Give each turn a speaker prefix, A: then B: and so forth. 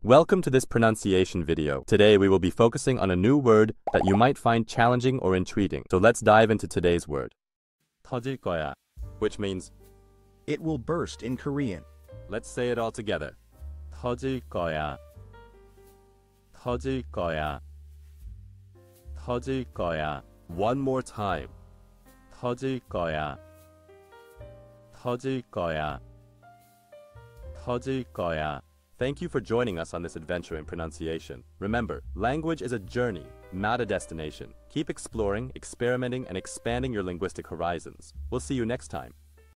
A: Welcome to this pronunciation video. Today we will be focusing on a new word that you might find challenging or intriguing. So let's dive into today's word. 터질거야, which means
B: it will burst in Korean.
A: let's say it all together. 터질거야. 터질거야. 터질거야. One more time. 터질거야. 터질거야. 터질거야. Thank you for joining us on this adventure in pronunciation. Remember, language is a journey, not a destination. Keep exploring, experimenting, and expanding your linguistic horizons. We'll see you next time.